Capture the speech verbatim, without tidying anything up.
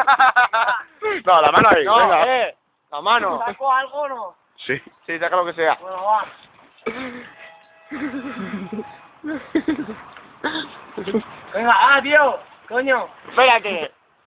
No, la mano ahí, No, venga. eh, la mano. ¿Saco algo o no? Sí. Sí, saca lo que sea. Bueno, va. Venga, ah, tío. Coño. Espérate.